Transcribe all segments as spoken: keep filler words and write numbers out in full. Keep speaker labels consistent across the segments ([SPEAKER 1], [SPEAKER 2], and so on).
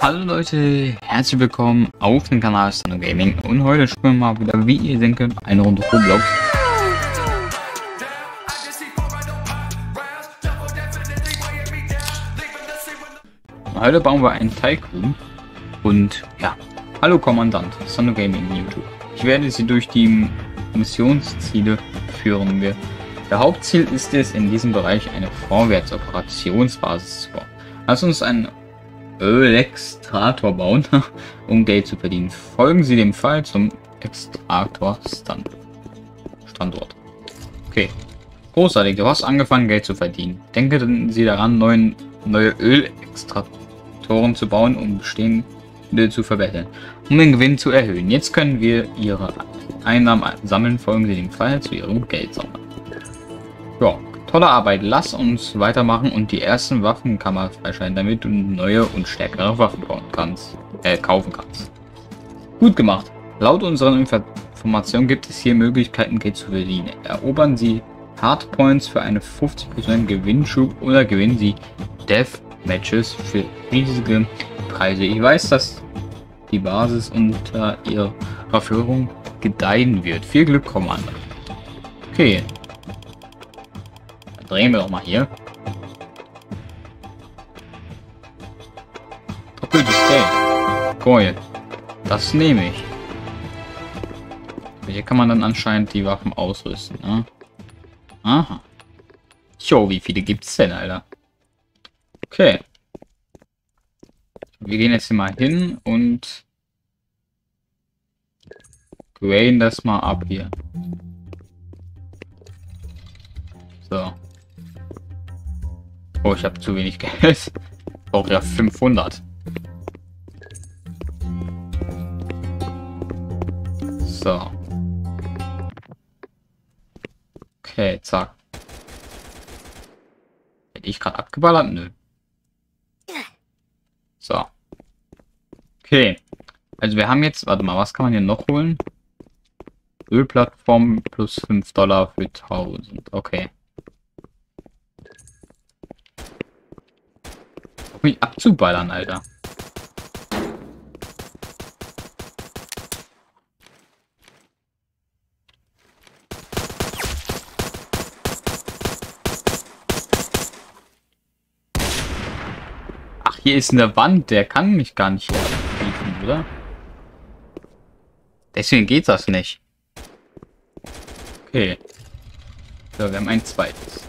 [SPEAKER 1] Hallo Leute, herzlich willkommen auf dem Kanal Sano Gaming und heute spielen wir mal wieder, wie ihr sehen könnt, eine Runde Roblox. Heute bauen wir einen Tycoon und ja, hallo Kommandant, Sano Gaming YouTube. Ich werde Sie durch die Missionsziele führen. Wir. Der Hauptziel ist es, in diesem Bereich eine Vorwärtsoperationsbasis zu bauen. Lass uns einen Ölextraktor bauen, um Geld zu verdienen. Folgen Sie dem Fall zum Extraktor-Standort. Okay. Großartig, du hast angefangen, Geld zu verdienen. Denken Sie daran, neuen, neue Ölextraktoren zu bauen, um bestehende zu verbessern, um den Gewinn zu erhöhen. Jetzt können wir Ihre Einnahmen sammeln. Folgen Sie dem Fall zu Ihrem Geld sammeln. Ja. Tolle Arbeit, lass uns weitermachen und die ersten Waffenkammer freischalten, damit du neue und stärkere Waffen bauen kannst, äh, kaufen kannst. Gut gemacht. Laut unseren Informationen gibt es hier Möglichkeiten, Geld zu verdienen. Erobern Sie Hardpoints für eine fünfzig Prozent Gewinnschub oder gewinnen Sie Death Matches für riesige Preise. Ich weiß, dass die Basis unter ihrer Führung gedeihen wird. Viel Glück, Kommandant. Okay. Drehen wir doch mal hier. Doppeltes Geld. Gold. Das nehme ich. Hier kann man dann anscheinend die Waffen ausrüsten. Ne? Aha. Jo, wie viele gibt es denn, Alter? Okay. Wir gehen jetzt hier mal hin und graden das mal ab hier. So. Oh, ich habe zu wenig Geld. Ich brauche ja fünfhundert. So. Okay, zack. Hätte ich gerade abgeballert? Nö. So. Okay. Also wir haben jetzt, warte mal, was kann man hier noch holen? Ölplattform plus fünf Dollar für tausend. Okay. Mich abzuballern, Alter. Ach, hier ist eine Wand, der kann mich gar nicht helfen, oder? Deswegen geht das nicht. Okay. So, wir haben ein zweites.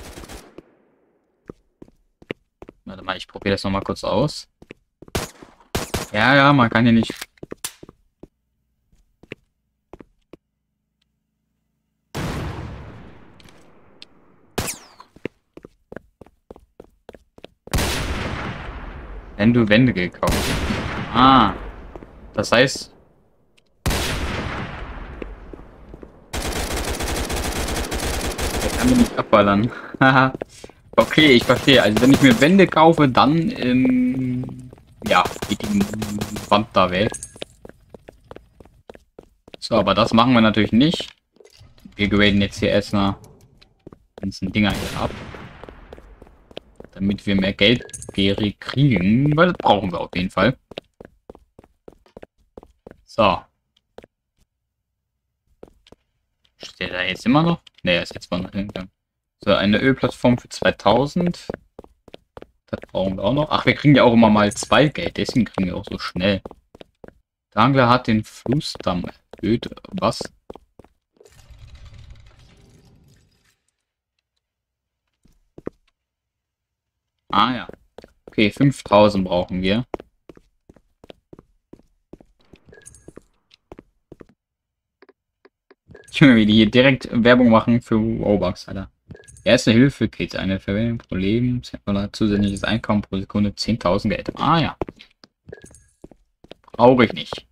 [SPEAKER 1] Warte mal, ich probiere das noch mal kurz aus. Ja, ja, man kann ja nicht... Wenn du Wände gekauft hast. Ah. Das heißt... Der kann mich nicht abballern. Haha. Okay, ich verstehe. Also wenn ich mir Wände kaufe, dann ähm, ja, geht die Wand da weg. So, aber das machen wir natürlich nicht. Wir graden jetzt hier erstmal die ganzen Dinger hier ab. Damit wir mehr Geld kriegen, weil das brauchen wir auf jeden Fall. So. Steht da jetzt immer noch? Ne, er ist jetzt mal hingegangen. So, eine Ölplattform für zweitausend. Das brauchen wir auch noch. Ach, wir kriegen ja auch immer mal zwei Geld. Deswegen kriegen wir auch so schnell. Der Angler hat den Flussdamm erhöht. Was? Ah ja. Okay, fünftausend brauchen wir. Junge, wie die hier direkt Werbung machen für Robux, Alter. Erste Hilfe-Kit, eine Verwendung pro Leben, oder zusätzliches Einkommen pro Sekunde, zehntausend Geld. Ah ja. Brauche ich nicht.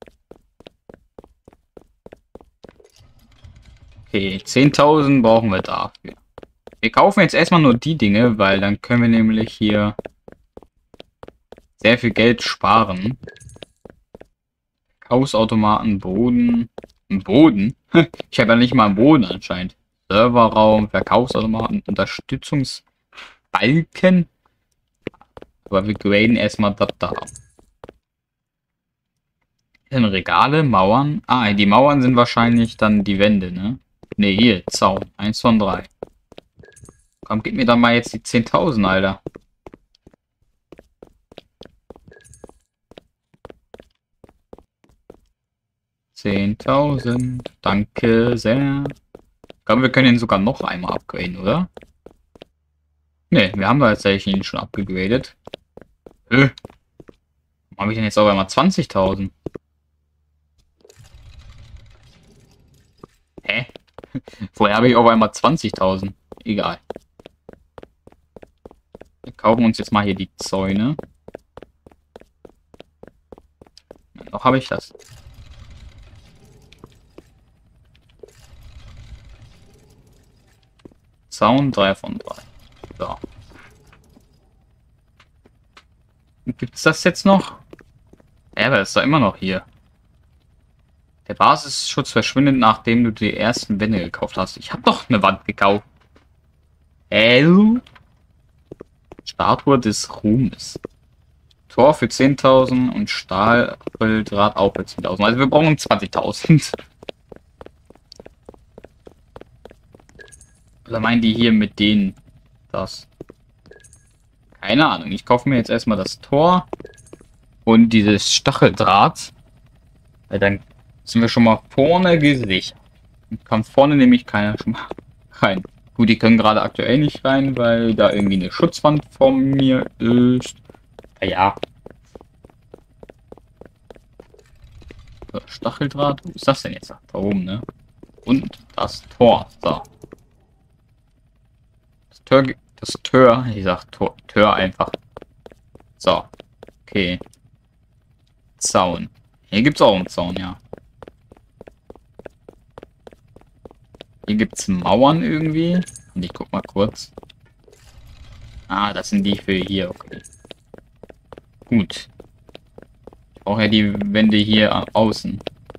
[SPEAKER 1] Okay, zehntausend brauchen wir dafür. Wir kaufen jetzt erstmal nur die Dinge, weil dann können wir nämlich hier sehr viel Geld sparen. Verkaufsautomaten, Boden. Boden? Ich habe ja nicht mal einen Boden anscheinend. Serverraum, Verkaufsautomaten, Unterstützungsbalken. Aber wir graden erstmal das da ab. Denn Regale, Mauern. Ah, die Mauern sind wahrscheinlich dann die Wände, ne? Ne, hier, Zaun. Eins von drei. Komm, gib mir doch mal jetzt die zehntausend, Alter. zehntausend. Danke sehr. Ich glaube, wir können ihn sogar noch einmal upgraden, oder? Ne, wir haben da tatsächlich ihn schon abgegradet. Äh. Warum habe ich denn jetzt auch einmal zwanzigtausend? Hä? Vorher habe ich auch einmal zwanzigtausend. Egal. Wir kaufen uns jetzt mal hier die Zäune. Noch habe ich das. Zaun drei von drei. So. Gibt es das jetzt noch? Ja, aber ist da immer noch hier. Der Basisschutz verschwindet, nachdem du die ersten Wände gekauft hast. Ich habe doch eine Wand gekauft. L. Statue des Ruhmes. Tor für zehntausend und Stahldraht auch für zehntausend. Also wir brauchen zwanzigtausend. Oder meinen die hier mit denen das? Keine Ahnung. Ich kaufe mir jetzt erstmal das Tor und dieses Stacheldraht. Weil dann sind wir schon mal vorne gesichert. Und kann vorne nämlich keiner schon mal rein. Gut, die können gerade aktuell nicht rein, weil da irgendwie eine Schutzwand von mir ist. Ja. So, Stacheldraht. Wo ist das denn jetzt? Da oben, ne? Und das Tor. So. Das Tor, das Tor, ich sag Tor, Tor einfach. So. Okay. Zaun. Hier gibt es auch einen Zaun, ja. Hier gibt es Mauern irgendwie. Und ich guck mal kurz. Ah, das sind die für hier, okay. Gut. Ich brauche ja die Wände hier außen.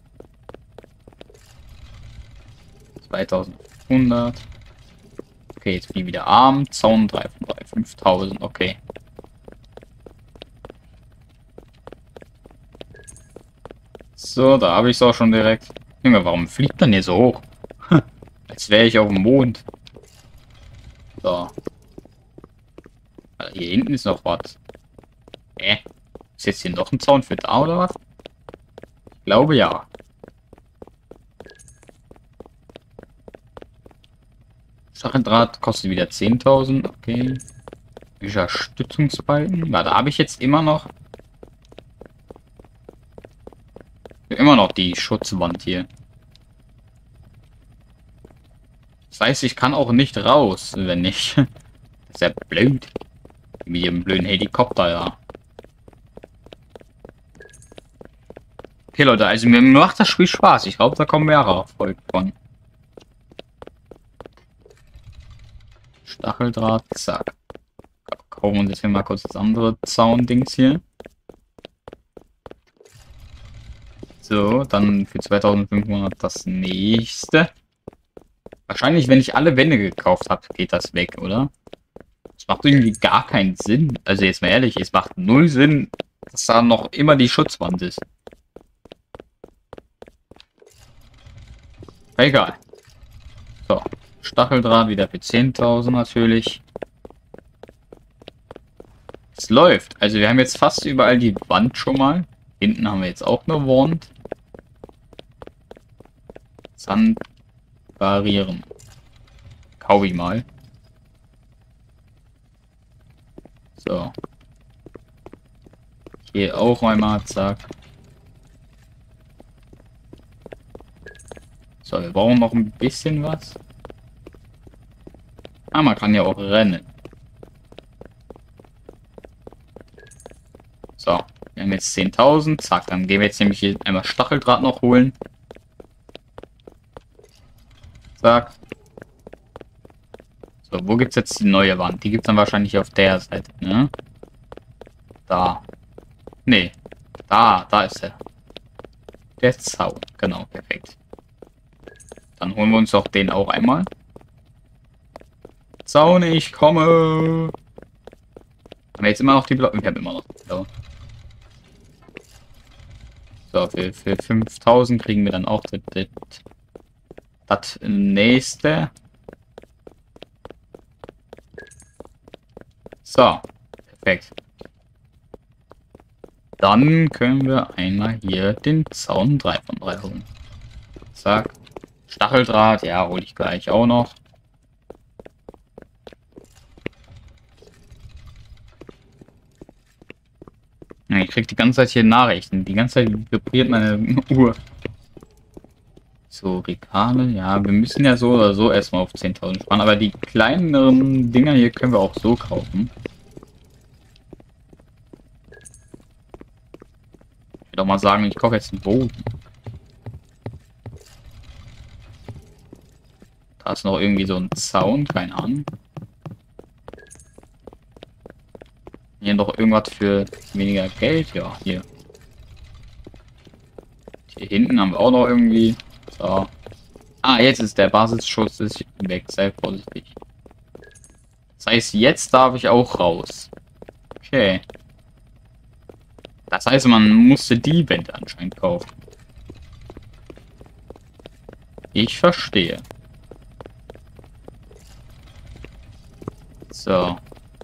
[SPEAKER 1] zweitausendfünfhundert. Okay, jetzt bin ich wieder arm. Zaun drei von drei. fünftausend, okay. So, da habe ich es auch schon direkt. Junge, warum fliegt man hier so hoch? Als wäre ich auf dem Mond. So. Also hier hinten ist noch was. Hä? Ist jetzt hier noch ein Zaun für da oder was? Ich glaube ja. Stacheldraht kostet wieder zehntausend. Okay. Dieser Stützungsbalken. Na, da habe ich jetzt immer noch. Immer noch die Schutzwand hier. Das heißt, ich kann auch nicht raus, wenn nicht. Das ist ja blöd. Mit dem blöden Helikopter, ja. Okay, Leute, also mir macht das Spiel Spaß. Ich glaube, da kommen mehrere Erfolge von. Stacheldraht, zack. Kaufen wir uns jetzt hier mal kurz das andere Zaun-Dings hier. So, dann für zweitausendfünfhundert das nächste. Wahrscheinlich, wenn ich alle Wände gekauft habe, geht das weg, oder? Das macht irgendwie gar keinen Sinn. Also jetzt mal ehrlich, es macht null Sinn, dass da noch immer die Schutzwand ist. Egal. So, Stacheldraht wieder für zehntausend natürlich. Es läuft. Also wir haben jetzt fast überall die Wand schon mal. Hinten haben wir jetzt auch eine Wand. Sand variieren. Kaufe ich mal. So. Hier auch einmal, zack. So, wir brauchen noch ein bisschen was. Ah, man kann ja auch rennen. So, wir haben jetzt zehntausend. Zack, dann gehen wir jetzt nämlich hier einmal Stacheldraht noch holen. Zack. So, wo gibt es jetzt die neue Wand? Die gibt es dann wahrscheinlich auf der Seite, ne? Da. Nee. Da, da ist er. Der Zaun. Genau, perfekt. Dann holen wir uns doch den auch einmal. Zaun, ich komme. Haben wir jetzt immer noch die blaue? Wir haben immer noch die blaue. So, für, für fünftausend kriegen wir dann auch das, das, das nächste. So, perfekt. Dann können wir einmal hier den Zaun drei von drei holen. Zack. Stacheldraht, ja, hole ich gleich auch noch. Ja, ich krieg die ganze Zeit hier Nachrichten. Die ganze Zeit vibriert meine Uhr. So, Regale, ja, wir müssen ja so oder so erstmal auf zehntausend sparen. Aber die kleineren Dinger hier können wir auch so kaufen. Ich will doch mal sagen, ich kaufe jetzt einen Bogen. Da ist noch irgendwie so ein Zaun, keine Ahnung. Hier noch irgendwas für weniger Geld, ja, hier. Hier hinten haben wir auch noch irgendwie. So. Ah, jetzt ist der Basisschutz ist weg, sei vorsichtig. Das heißt, jetzt darf ich auch raus. Okay. Das heißt, man musste die Wände anscheinend kaufen. Ich verstehe. So.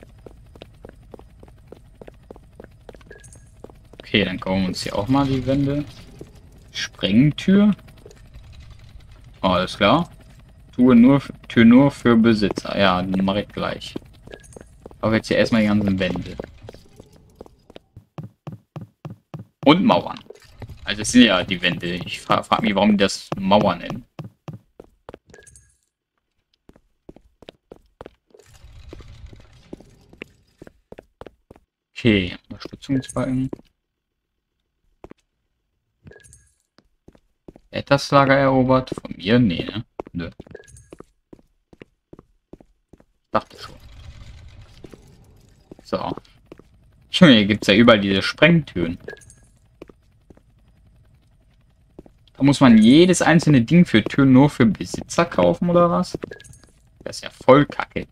[SPEAKER 1] Okay, dann kaufen wir uns hier auch mal die Wände. Sprengtür. Oh, alles klar. Tue nur, Tür nur für Besitzer. Ja, dann mache ich gleich. Aber jetzt hier erstmal die ganzen Wände. Und Mauern. Also es sind ja die Wände. Ich frage frag mich, warum die das Mauern nennen. Okay, Unterstützungsbalken. Wer hat das Lager erobert? Von mir? Nee, ne? Nö. Dachte schon. So. Junge, hier gibt es ja überall diese Sprengtüren. Da muss man jedes einzelne Ding für Türen nur für Besitzer kaufen, oder was? Das ist ja voll kacke.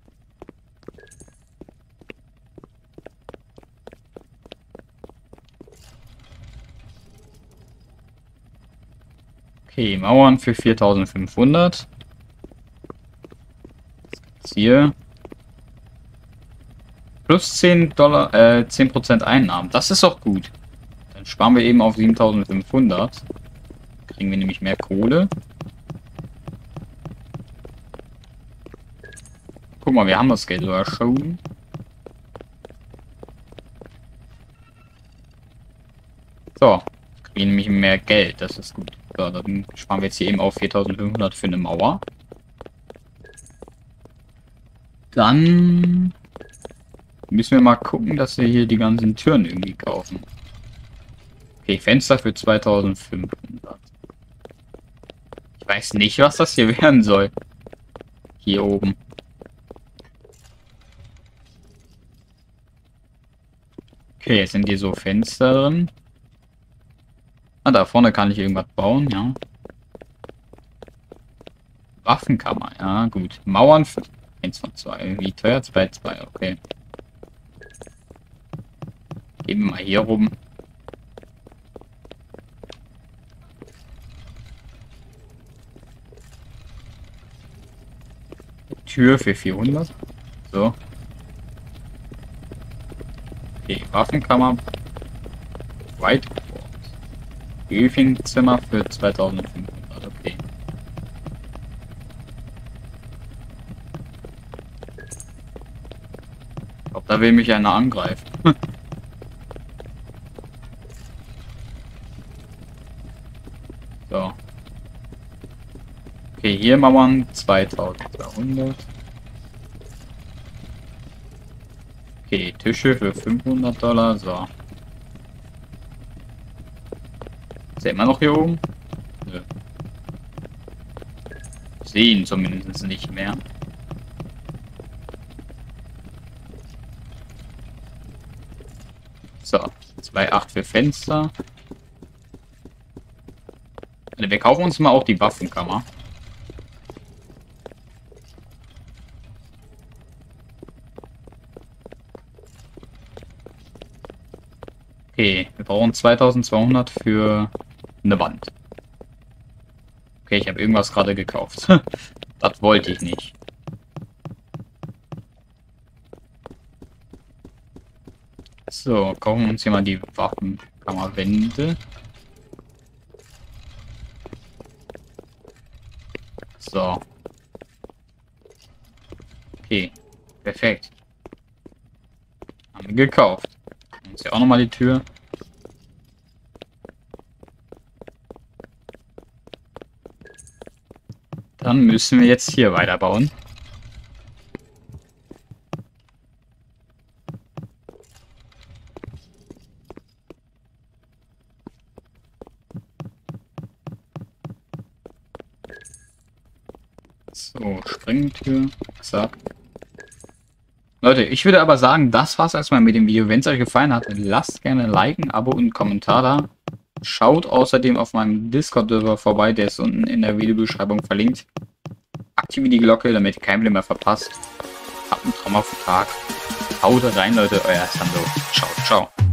[SPEAKER 1] Okay, Mauern für viertausendfünfhundert. Was hier? Plus zehn Dollar, äh, zehn Prozent Einnahmen. Das ist doch gut. Dann sparen wir eben auf siebentausendfünfhundert. Kriegen wir nämlich mehr Kohle. Guck mal, wir haben das Geld sogar schon. So, kriegen wir nämlich mehr Geld. Das ist gut. So, dann sparen wir jetzt hier eben auf viertausendfünfhundert für eine Mauer. Dann müssen wir mal gucken, dass wir hier die ganzen Türen irgendwie kaufen. Okay, Fenster für zweitausendfünfhundert. Ich weiß nicht, was das hier werden soll. Hier oben. Okay, jetzt sind hier so Fenster drin. Ah, da vorne kann ich irgendwas bauen, ja. Waffenkammer, ja, gut. Mauern für eins von zwei. Wie teuer? zwei, zwei, okay. Gehen wir mal hier rum. Tür für vierhundert. So. Okay, Waffenkammer. Whiteboard. Briefingzimmer für zweitausendfünfhundert. Okay. Ich glaube, da will mich einer angreifen. So. Okay, hier Mauern zweitausendzweihundert. Okay, Tische für fünfhundert Dollar. So. Ist er immer noch hier oben? Nö. Ich sehe ihn zumindest nicht mehr. So, zwei Komma acht für Fenster. Wir kaufen uns mal auch die Waffenkammer. Okay, wir brauchen zweitausendzweihundert für eine Wand. Okay, ich habe irgendwas gerade gekauft. Das wollte ich nicht. So, kaufen wir uns hier mal die Waffenkammerwände. So. Okay, perfekt. Haben wir gekauft. Jetzt hier auch nochmal die Tür. Dann müssen wir jetzt hier weiterbauen. So, Springtür. Zack. Leute, ich würde aber sagen, das war's erstmal mit dem Video. Wenn es euch gefallen hat, lasst gerne ein Like, ein Abo und einen Kommentar da. Schaut außerdem auf meinem Discord-Server vorbei, der ist unten in der Videobeschreibung verlinkt. Aktiviert die Glocke, damit ihr kein Video mehr verpasst. Habt einen traumhaften Tag. Haut rein, Leute, euer Sando. Ciao, ciao.